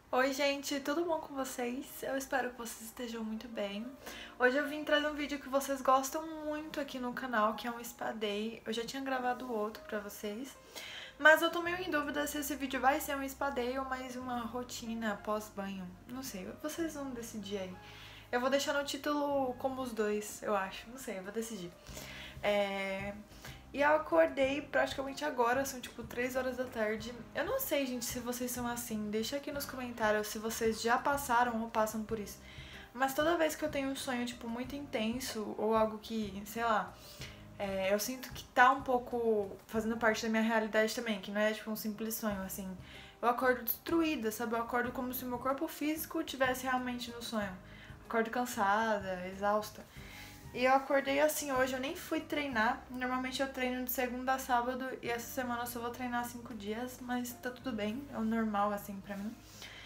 Oi gente, tudo bom com vocês? Eu espero que vocês estejam muito bem. Hoje eu vim trazer um vídeo que vocês gostam muito aqui no canal, que é um spa day. Eu já tinha gravado outro pra vocês, mas eu tô meio em dúvida se esse vídeo vai ser um spa day ou mais uma rotina pós-banho. Não sei, vocês vão decidir aí. Eu vou deixar no título como os dois, eu acho. Não sei, eu vou decidir. E eu acordei praticamente agora, são tipo 3 horas da tarde. Eu não sei, gente, se vocês são assim. Deixa aqui nos comentários se vocês já passaram ou passam por isso. Mas toda vez que eu tenho um sonho, tipo, muito intenso, ou algo que, sei lá, eu sinto que tá um pouco fazendo parte da minha realidade também, que não é tipo um simples sonho, assim. Eu acordo destruída, sabe? Eu acordo como se o meu corpo físico tivesse realmente no sonho. Acordo cansada, exausta. E eu acordei assim hoje, eu nem fui treinar. Normalmente eu treino de segunda a sábado e essa semana eu só vou treinar 5 dias, mas tá tudo bem, é o normal assim pra mim.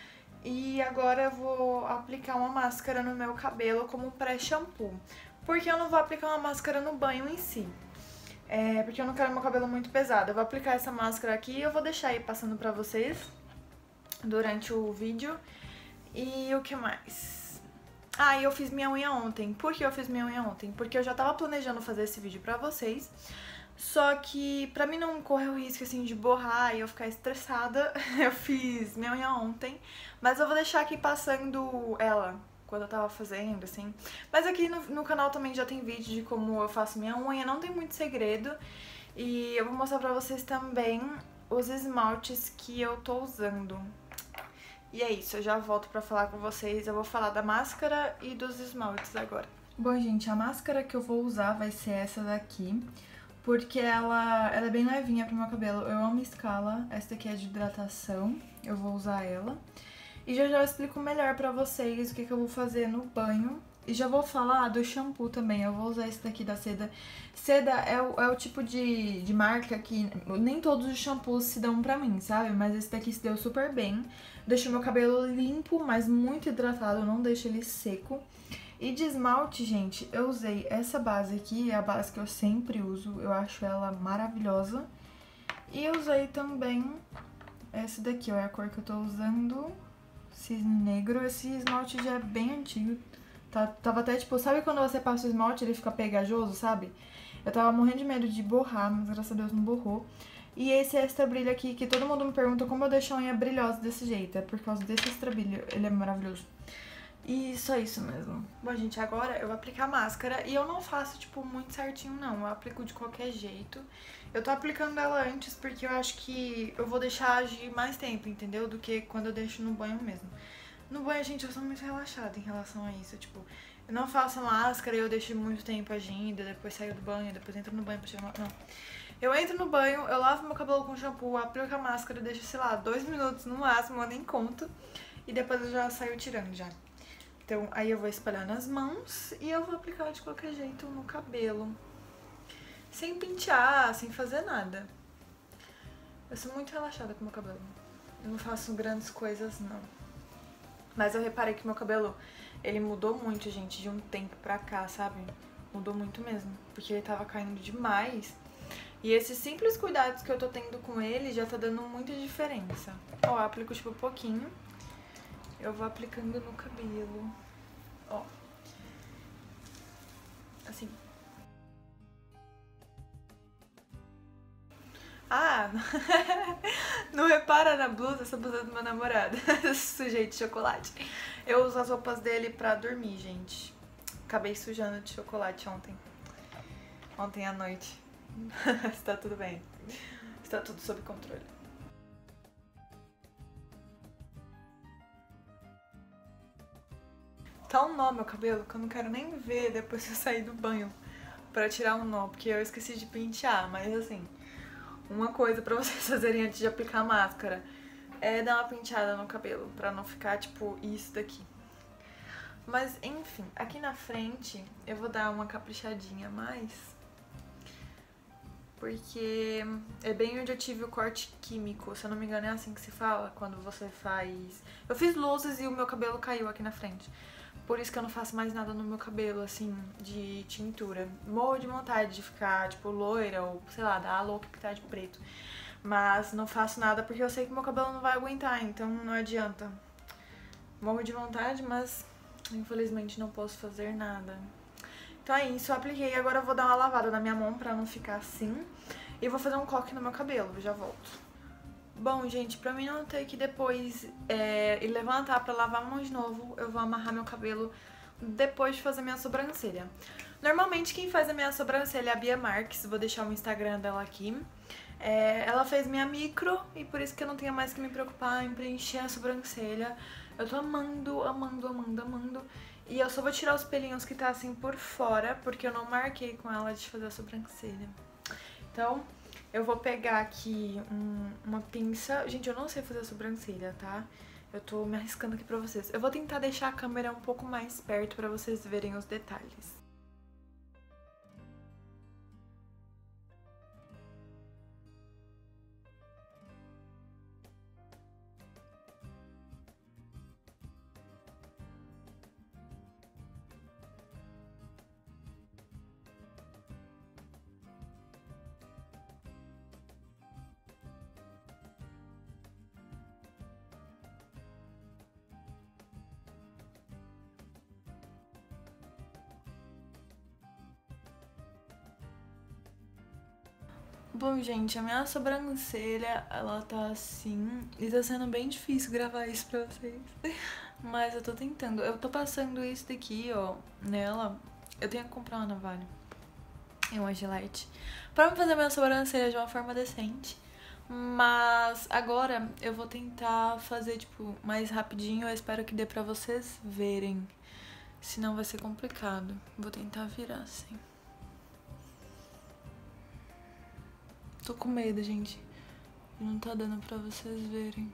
E agora eu vou aplicar uma máscara no meu cabelo como um pré-shampoo. Porque eu não vou aplicar uma máscara no banho em si. Porque eu não quero meu cabelo muito pesado. Eu vou aplicar essa máscara aqui e eu vou deixar aí passando pra vocês durante o vídeo. E o que mais? Ah, e eu fiz minha unha ontem. Por que eu fiz minha unha ontem? Porque eu já tava planejando fazer esse vídeo pra vocês. Só que pra mim não correr o risco assim de borrar e eu ficar estressada, eu fiz minha unha ontem. Mas eu vou deixar aqui passando ela quando eu tava fazendo, assim. Mas aqui no canal também já tem vídeo de como eu faço minha unha, não tem muito segredo. E eu vou mostrar pra vocês também os esmaltes que eu tô usando. E é isso, eu já volto pra falar com vocês. Eu vou falar da máscara e dos esmaltes agora. Bom, gente, a máscara que eu vou usar vai ser essa daqui, porque ela é bem levinha pro meu cabelo. Eu amo escala, essa daqui é de hidratação, eu vou usar ela. E já eu explico melhor pra vocês o que eu vou fazer no banho. E já vou falar do shampoo também, eu vou usar esse daqui da Seda. Seda é o tipo de marca que nem todos os shampoos se dão pra mim, sabe? Mas esse daqui se deu super bem. Deixa o meu cabelo limpo, mas muito hidratado, não deixa ele seco. E de esmalte, gente, eu usei essa base aqui, é a base que eu sempre uso, eu acho ela maravilhosa. E eu usei também essa daqui, ó, é a cor que eu tô usando, cisne negro. Esse esmalte já é bem antigo. Tava até tipo, sabe quando você passa o esmalte ele fica pegajoso, sabe? Eu tava morrendo de medo de borrar, mas graças a Deus não borrou. E esse extra brilho aqui, que todo mundo me pergunta como eu deixo a unha brilhosa desse jeito. É por causa desse extra brilho, ele é maravilhoso. E só isso mesmo. Bom, gente, agora eu vou aplicar a máscara. E eu não faço, tipo, muito certinho, não. Eu aplico de qualquer jeito. Eu tô aplicando ela antes porque eu acho que eu vou deixar agir mais tempo, entendeu? Do que quando eu deixo no banho mesmo. No banho, gente, eu sou muito relaxada em relação a isso, tipo, eu não faço máscara e eu deixo muito tempo agindo, depois saio do banho, depois entro no banho pra tirar... Não. Eu entro no banho, eu lavo meu cabelo com shampoo, aplico a máscara, deixo, sei lá, 2 minutos no máximo, eu nem conto, e depois eu já saio tirando já. Então, aí eu vou espalhar nas mãos e eu vou aplicar de qualquer jeito no cabelo. Sem pentear, sem fazer nada. Eu sou muito relaxada com o meu cabelo. Eu não faço grandes coisas, não. Mas eu reparei que meu cabelo, ele mudou muito, gente, de um tempo pra cá, sabe? Mudou muito mesmo, porque ele tava caindo demais. E esses simples cuidados que eu tô tendo com ele já tá dando muita diferença. Ó, eu aplico tipo um pouquinho. Eu vou aplicando no cabelo. Ó. Assim. Ah, não repara na blusa, essa blusa é do meu namorado. Sujei de chocolate. Eu uso as roupas dele pra dormir, gente. Acabei sujando de chocolate ontem. Ontem à noite. Está tudo bem. Está tudo sob controle. Tá um nó meu cabelo que eu não quero nem ver depois que eu sair do banho pra tirar um nó, porque eu esqueci de pentear, mas assim, uma coisa pra vocês fazerem antes de aplicar a máscara é dar uma penteada no cabelo, pra não ficar tipo isso daqui. Mas enfim, aqui na frente eu vou dar uma caprichadinha a mais, porque é bem onde eu tive o corte químico, se eu não me engano é assim que se fala, quando você faz... Eu fiz luzes e o meu cabelo caiu aqui na frente. Por isso que eu não faço mais nada no meu cabelo, assim, de tintura. Morro de vontade de ficar, tipo, loira ou, sei lá, dar a louca pintar de preto. Mas não faço nada porque eu sei que meu cabelo não vai aguentar, então não adianta. Morro de vontade, mas infelizmente não posso fazer nada. Então é isso, eu apliquei. Agora eu vou dar uma lavada na minha mão pra não ficar assim. E vou fazer um coque no meu cabelo, já volto. Bom, gente, pra mim não ter que depois ir levantar pra lavar a mão de novo, eu vou amarrar meu cabelo depois de fazer minha sobrancelha. Normalmente quem faz a minha sobrancelha é a Bia Marques, vou deixar o Instagram dela aqui. Ela fez minha micro e por isso que eu não tenho mais que me preocupar em preencher a sobrancelha. Eu tô amando, amando, amando, amando. E eu só vou tirar os pelinhos que tá assim por fora, porque eu não marquei com ela de fazer a sobrancelha. Então, eu vou pegar aqui uma pinça. Gente, eu não sei fazer a sobrancelha, tá? Eu tô me arriscando aqui pra vocês. Eu vou tentar deixar a câmera um pouco mais perto pra vocês verem os detalhes. Bom, gente, a minha sobrancelha, ela tá assim, e tá sendo bem difícil gravar isso pra vocês. Mas eu tô tentando. Eu tô passando isso daqui, ó, nela. Eu tenho que comprar uma navalha e uma gilete pra me fazer minha sobrancelha de uma forma decente. Mas agora eu vou tentar fazer, tipo, mais rapidinho. Eu espero que dê pra vocês verem. Senão vai ser complicado. Vou tentar virar assim. Tô com medo, gente. Não tá dando pra vocês verem.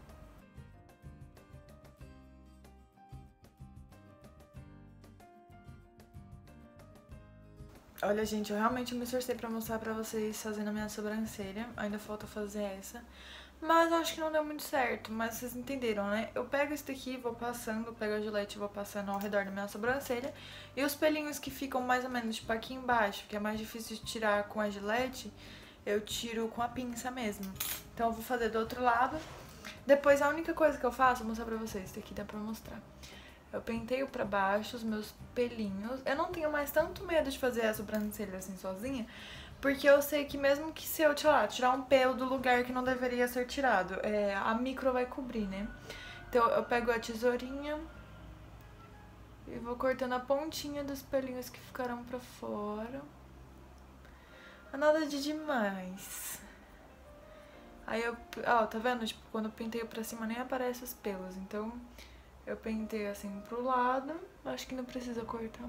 Olha, gente, eu realmente me esforcei pra mostrar pra vocês fazendo a minha sobrancelha. Ainda falta fazer essa. Mas eu acho que não deu muito certo. Mas vocês entenderam, né? Eu pego esse daqui, vou passando, pego a gilete e vou passando ao redor da minha sobrancelha. E os pelinhos que ficam mais ou menos, tipo, aqui embaixo, que é mais difícil de tirar com a gilete, eu tiro com a pinça mesmo. Então eu vou fazer do outro lado. Depois a única coisa que eu faço, vou mostrar pra vocês, isso aqui dá pra mostrar. Eu penteio pra baixo os meus pelinhos. Eu não tenho mais tanto medo de fazer a sobrancelha assim sozinha, porque eu sei que mesmo que se eu, tirar um pelo do lugar que não deveria ser tirado, a micro vai cobrir, né? Então eu pego a tesourinha e vou cortando a pontinha dos pelinhos que ficaram pra fora. Nada de demais. Aí eu, ó, tá vendo? Tipo, quando eu penteio pra cima nem aparece os pelos. Então, eu penteio assim pro lado. Acho que não precisa cortar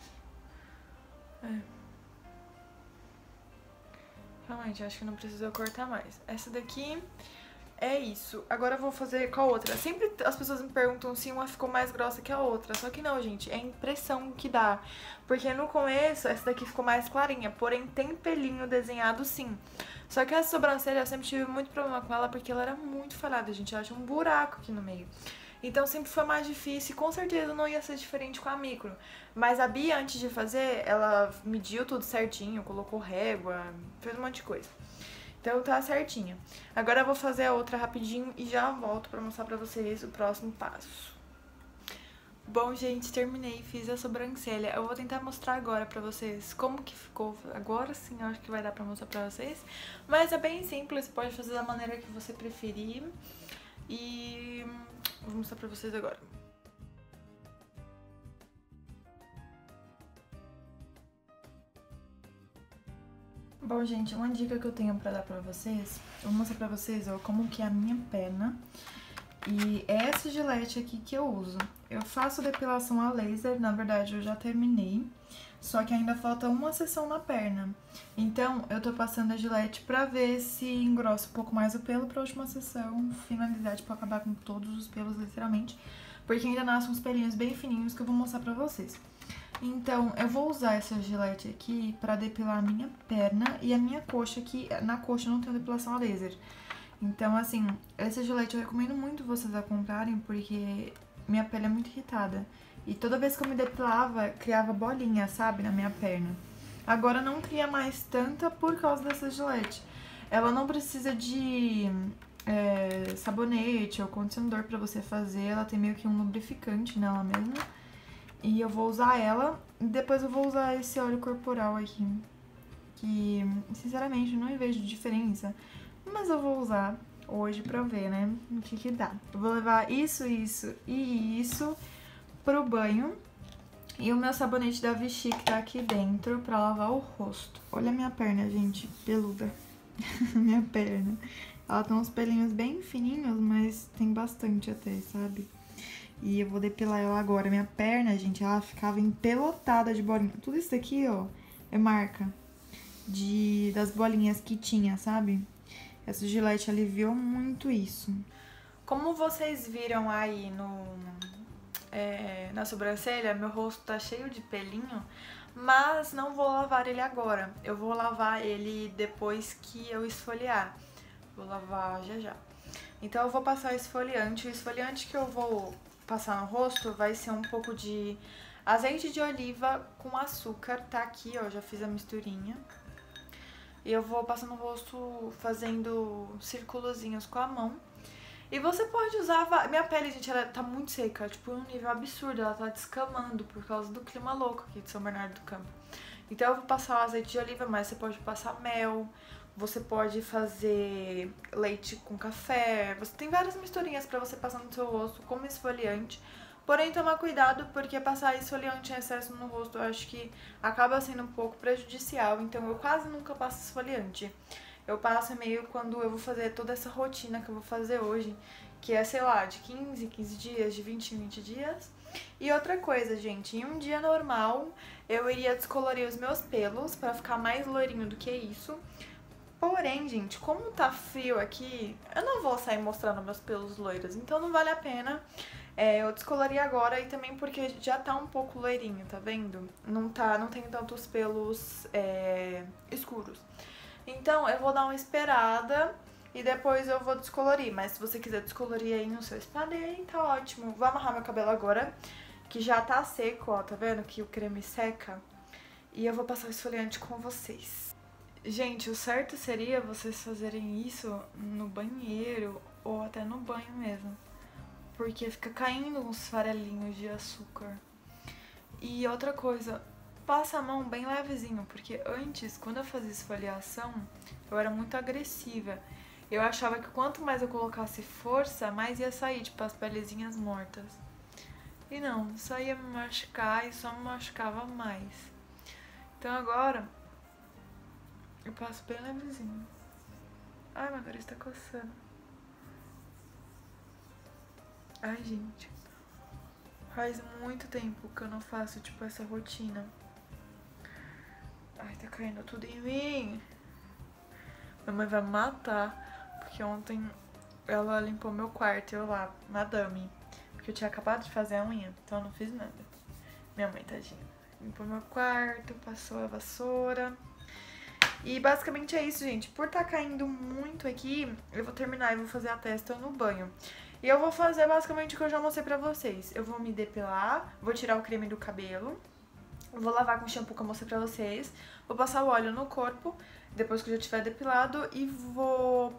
mais. Realmente, acho que não precisa cortar mais. Essa daqui é isso. Agora eu vou fazer com a outra. Sempre as pessoas me perguntam se uma ficou mais grossa que a outra. Só que não, gente. É a impressão que dá. Porque no começo, essa daqui ficou mais clarinha. Porém, tem pelinho desenhado sim. Só que essa sobrancelha, eu sempre tive muito problema com ela. Porque ela era muito falhada, gente. Ela tinha um buraco aqui no meio. Então sempre foi mais difícil e com certeza não ia ser diferente com a micro. Mas a Bia, antes de fazer, ela mediu tudo certinho, colocou régua, fez um monte de coisa. Então tá certinha. Agora eu vou fazer a outra rapidinho e já volto pra mostrar pra vocês o próximo passo. Bom, gente, terminei, fiz a sobrancelha. Eu vou tentar mostrar agora pra vocês como que ficou. Agora sim, eu acho que vai dar pra mostrar pra vocês. Mas é bem simples, pode fazer da maneira que você preferir. E vou mostrar pra vocês agora. Bom, gente, uma dica que eu tenho pra dar pra vocês, eu vou mostrar pra vocês, ó, como que é a minha perna. E é essa gilete aqui que eu uso. Eu faço depilação a laser, na verdade eu já terminei, só que ainda falta uma sessão na perna. Então, eu tô passando a gilete pra ver se engrossa um pouco mais o pelo pra última sessão finalizar, tipo, acabar com todos os pelos, literalmente. Porque ainda nascem uns pelinhos bem fininhos que eu vou mostrar pra vocês. Então, eu vou usar essa gilete aqui pra depilar a minha perna e a minha coxa, que na coxa eu não tenho depilação a laser. Então, assim, essa gilete eu recomendo muito vocês a comprarem, porque minha pele é muito irritada. E toda vez que eu me depilava, criava bolinha, sabe, na minha perna. Agora não cria mais tanta por causa dessa gilete. Ela não precisa de sabonete ou condicionador pra você fazer. Ela tem meio que um lubrificante nela mesma. E eu vou usar ela e depois eu vou usar esse óleo corporal aqui. Que, sinceramente, não vejo diferença. Mas eu vou usar hoje pra ver, né, o que dá. Eu vou levar isso e isso pro banho. E o meu sabonete da Vichy que tá aqui dentro pra lavar o rosto. Olha a minha perna, gente, peluda. Minha perna. Ela tem uns pelinhos bem fininhos, mas tem bastante até, sabe? E eu vou depilar ela agora. Minha perna, gente, ela ficava empelotada de bolinha. Tudo isso aqui, ó, é marca das bolinhas que tinha, sabe? Essa Gillette aliviou muito isso. Como vocês viram aí na sobrancelha, meu rosto tá cheio de pelinho, mas não vou lavar ele agora. Eu vou lavar ele depois que eu esfoliar. Vou lavar já já. Então eu vou passar o esfoliante. O esfoliante que eu vou passar no rosto vai ser um pouco de azeite de oliva com açúcar. Tá aqui, ó, já fiz a misturinha. E eu vou passar no rosto fazendo círculozinhos com a mão. E você pode usar... Minha pele, gente, ela tá muito seca, tipo, um nível absurdo. Ela tá descamando por causa do clima louco aqui de São Bernardo do Campo. Então eu vou passar o azeite de oliva, mas você pode passar mel. Você pode fazer leite com café. Você tem várias misturinhas pra você passar no seu rosto como esfoliante. Porém, tomar cuidado, porque passar esfoliante em excesso no rosto eu acho que acaba sendo um pouco prejudicial. Então eu quase nunca passo esfoliante. Eu passo meio quando eu vou fazer toda essa rotina que eu vou fazer hoje, que é, sei lá, de 15 em 15 dias, de 20 em 20 dias. E outra coisa, gente, em um dia normal eu iria descolorir os meus pelos pra ficar mais loirinho do que isso. Porém, gente, como tá frio aqui, eu não vou sair mostrando meus pelos loiros, então não vale a pena. Eu descolori agora e também porque já tá um pouco loirinho, tá vendo? Não tem tantos pelos escuros. Então eu vou dar uma esperada e depois eu vou descolorir. Mas se você quiser descolorir aí no seu spray, tá ótimo. Vou amarrar meu cabelo agora, que já tá seco, ó, tá vendo? Que o creme seca. E eu vou passar o esfoliante com vocês. Gente, o certo seria vocês fazerem isso no banheiro ou até no banho mesmo. Porque fica caindo uns farelinhos de açúcar. E outra coisa, passa a mão bem levezinho, porque antes, quando eu fazia esfoliação, eu era muito agressiva. Eu achava que quanto mais eu colocasse força, mais ia sair, tipo, as pelezinhas mortas. E não, só ia me machucar e só me machucava mais. Então agora, eu passo bem levezinho. Ai, meu nariz tá coçando. Ai, gente, faz muito tempo que eu não faço, tipo, essa rotina. Ai, tá caindo tudo em mim. Minha mãe vai me matar, porque ontem ela limpou meu quarto, eu lá, madame. Porque eu tinha acabado de fazer a unha, então eu não fiz nada. Minha mãe, tadinha, limpou meu quarto, passou a vassoura. E basicamente é isso, gente. Por tá caindo muito aqui, eu vou terminar e vou fazer a testa no banho. E eu vou fazer basicamente o que eu já mostrei pra vocês. Eu vou me depilar, vou tirar o creme do cabelo, vou lavar com o shampoo que eu mostrei pra vocês, vou passar o óleo no corpo, depois que eu já tiver depilado, e vou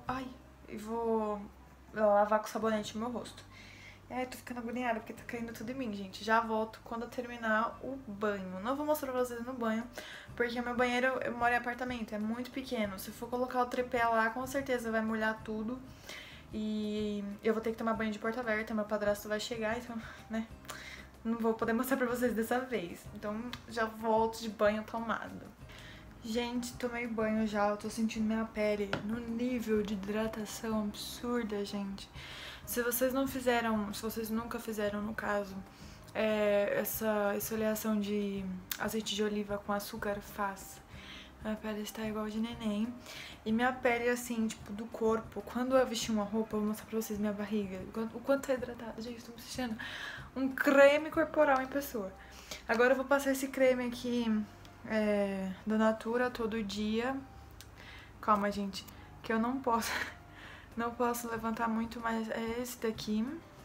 lavar com sabonete no meu rosto. Ai, tô ficando agoniada porque tá caindo tudo em mim, gente. Já volto quando eu terminar o banho. Não vou mostrar pra vocês no banho, porque o meu banheiro, eu moro em apartamento, é muito pequeno. Se for colocar o tripé lá, com certeza vai molhar tudo. E eu vou ter que tomar banho de porta aberta, meu padrasto vai chegar, então, né, não vou poder mostrar pra vocês dessa vez. Então já volto de banho tomado. Gente, tomei banho já, eu tô sentindo minha pele no nível de hidratação absurda, gente. Se vocês nunca fizeram, no caso, essa esfoliação de azeite de oliva com açúcar, faça. Minha pele está igual de neném. E minha pele, assim, tipo, do corpo, quando eu vestir uma roupa, eu vou mostrar pra vocês minha barriga, o quanto tá hidratada. Gente, tô me sentindo um creme corporal em pessoa. Agora eu vou passar esse creme aqui da Natura todo dia. Calma, gente, que eu não posso levantar muito, mas é esse daqui.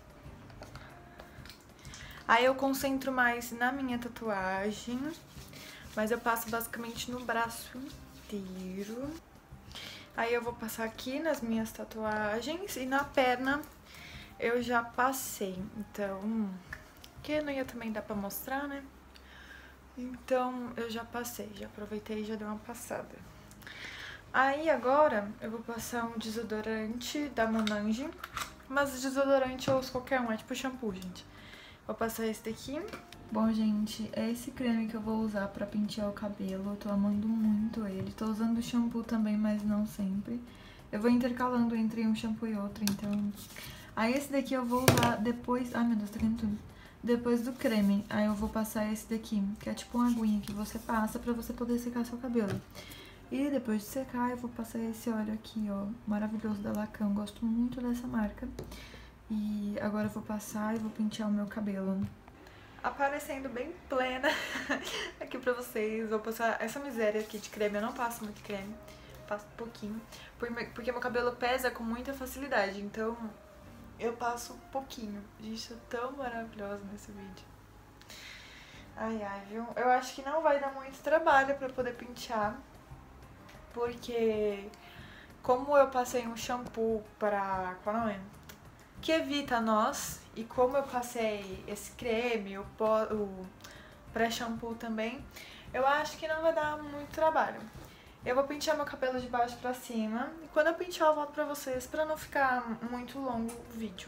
Aí eu concentro mais na minha tatuagem, mas eu passo basicamente no braço inteiro. Aí eu vou passar aqui nas minhas tatuagens e na perna eu já passei. Então, que não ia também dar pra mostrar, né? Então eu já passei, já aproveitei e já dei uma passada. Aí agora eu vou passar um desodorante da Monange. Mas desodorante eu uso qualquer um, é tipo shampoo, gente. Vou passar esse daqui. Bom, gente, é esse creme que eu vou usar pra pentear o cabelo. Eu tô amando muito ele. Tô usando shampoo também, mas não sempre. Eu vou intercalando entre um shampoo e outro, então... Aí esse daqui eu vou usar depois... Ai, meu Deus, tá caindo tudo. Depois do creme. Aí eu vou passar esse daqui, que é tipo uma aguinha que você passa pra você poder secar seu cabelo. E depois de secar, eu vou passar esse óleo aqui, ó, maravilhoso da Lacan. Gosto muito dessa marca. E agora eu vou passar e vou pentear o meu cabelo. Aparecendo bem plena aqui pra vocês. Vou passar essa miséria aqui de creme. Eu não passo muito creme, passo um pouquinho. Porque meu cabelo pesa com muita facilidade, então eu passo um pouquinho. Gente, eu tô tão maravilhosa nesse vídeo. Ai, ai, viu? Eu acho que não vai dar muito trabalho pra poder pentear. Porque como eu passei um shampoo pra... Qual não é? Que evita nós. E como eu passei esse creme, o pré-shampoo também, eu acho que não vai dar muito trabalho. Eu vou pentear meu cabelo de baixo pra cima. E quando eu pentear eu volto pra vocês, pra não ficar muito longo o vídeo.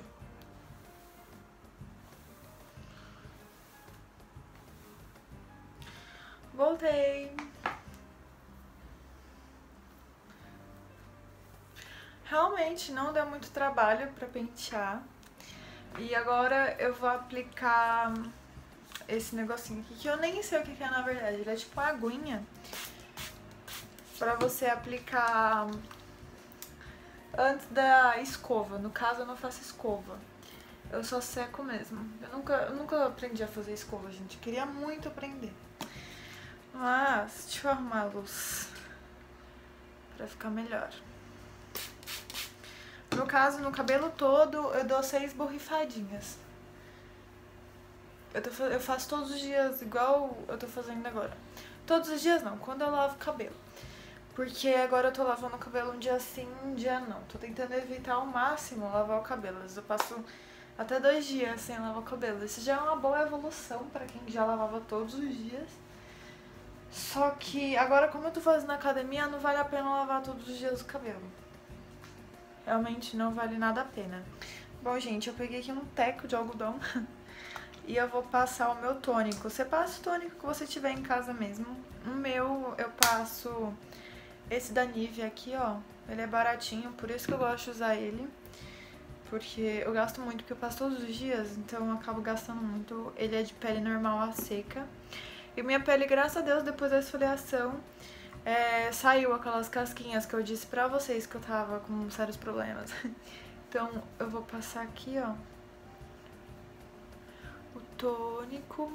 Voltei! Realmente não deu muito trabalho pra pentear. E agora eu vou aplicar esse negocinho aqui, que eu nem sei o que é na verdade. Ele é tipo uma aguinha pra você aplicar antes da escova. No caso eu não faço escova, eu só seco mesmo. Eu nunca aprendi a fazer escova, gente. Eu queria muito aprender. Mas deixa eu arrumar a luz pra ficar melhor. No caso, no cabelo todo, eu dou 6 borrifadinhas. Eu faço todos os dias igual eu tô fazendo agora. Todos os dias não, quando eu lavo o cabelo. Porque agora eu tô lavando o cabelo um dia sim, um dia não. Tô tentando evitar ao máximo lavar o cabelo. Às vezes eu passo até 2 dias sem lavar o cabelo. Isso já é uma boa evolução pra quem já lavava todos os dias. Só que agora, como eu tô fazendo academia, não vale a pena lavar todos os dias o cabelo. Realmente não vale nada a pena. Bom, gente, eu peguei aqui um teco de algodão e eu vou passar o meu tônico. Você passa o tônico que você tiver em casa mesmo. O meu, eu passo esse da Nivea aqui, ó. Ele é baratinho, por isso que eu gosto de usar ele. Porque eu gasto muito, porque eu passo todos os dias, então eu acabo gastando muito. Ele é de pele normal a seca. E minha pele, graças a Deus, depois da esfoliação, saiu aquelas casquinhas que eu disse pra vocês que eu tava com sérios problemas. Então eu vou passar aqui, ó, o tônico.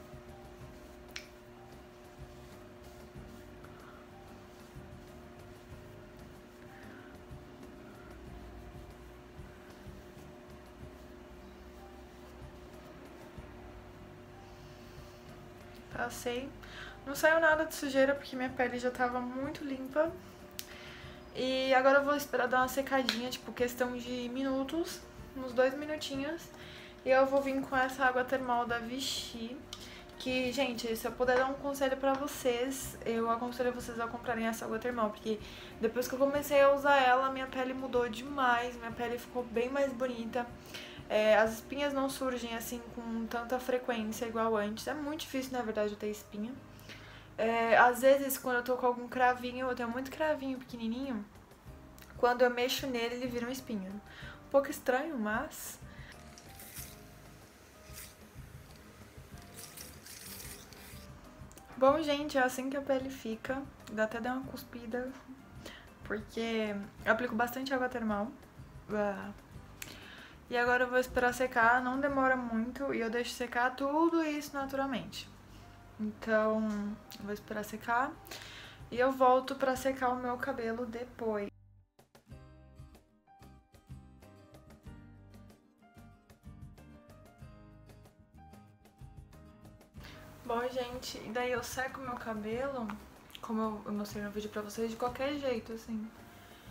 Passei. Não saiu nada de sujeira porque minha pele já tava muito limpa. E agora eu vou esperar dar uma secadinha, tipo, questão de minutos, uns 2 minutinhos. E eu vou vir com essa água termal da Vichy. Que, gente, se eu puder dar um conselho pra vocês, eu aconselho vocês a comprarem essa água termal. Porque depois que eu comecei a usar ela, minha pele mudou demais. Minha pele ficou bem mais bonita. As espinhas não surgem assim com tanta frequência igual antes. É muito difícil, na verdade, eu ter espinha. Às vezes, quando eu tô com algum cravinho, eu tenho muito cravinho pequenininho, quando eu mexo nele, ele vira uma espinha. Um pouco estranho, mas... Bom, gente, é assim que a pele fica. Dá até dar uma cuspida, porque eu aplico bastante água termal. E agora eu vou esperar secar, não demora muito, e eu deixo secar tudo isso naturalmente. Então, eu vou esperar secar e eu volto pra secar o meu cabelo depois. Bom, gente, e daí eu seco meu cabelo, como eu mostrei no vídeo pra vocês, de qualquer jeito, assim.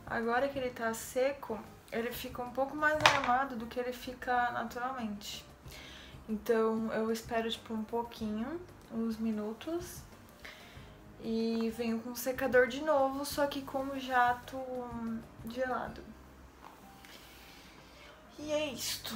Agora que ele tá seco, ele fica um pouco mais armado do que ele fica naturalmente. Então eu espero tipo um pouquinho, uns minutos, e venho com o secador de novo, só que com o jato gelado. E é isto.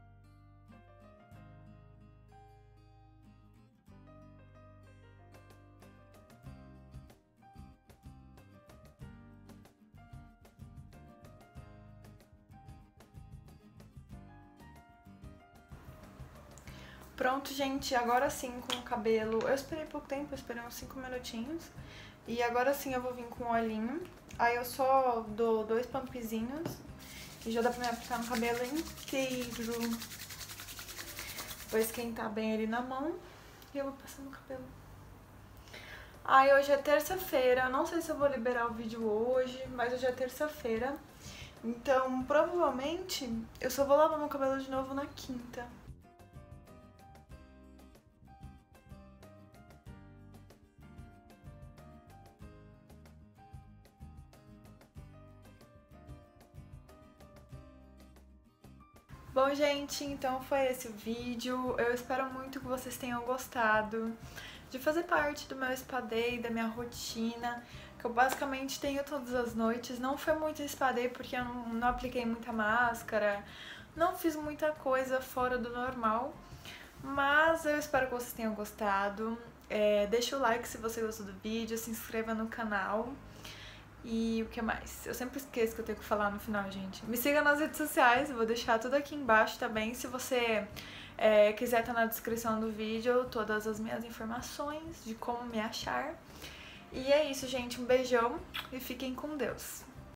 Pronto, gente, agora sim com o cabelo. Eu esperei pouco tempo, eu esperei uns 5 minutinhos. E agora sim eu vou vir com o olhinho. Aí eu só dou 2 pumpzinhos e já dá pra me aplicar no cabelo inteiro. Vou esquentar bem ele na mão e eu vou passar no cabelo. Ai, hoje é terça-feira, não sei se eu vou liberar o vídeo hoje, mas hoje é terça-feira. Então, provavelmente, eu só vou lavar meu cabelo de novo na quinta. Bom, gente, então foi esse o vídeo. Eu espero muito que vocês tenham gostado de fazer parte do meu spa day, da minha rotina, que eu basicamente tenho todas as noites. Não foi muito spa day porque eu não apliquei muita máscara, não fiz muita coisa fora do normal, mas eu espero que vocês tenham gostado. Deixa o like se você gostou do vídeo, se inscreva no canal. E o que mais? Eu sempre esqueço que eu tenho que falar no final, gente. Me siga nas redes sociais, vou deixar tudo aqui embaixo também. Se você quiser, tá na descrição do vídeo todas as minhas informações de como me achar. E é isso, gente. Um beijão e fiquem com Deus.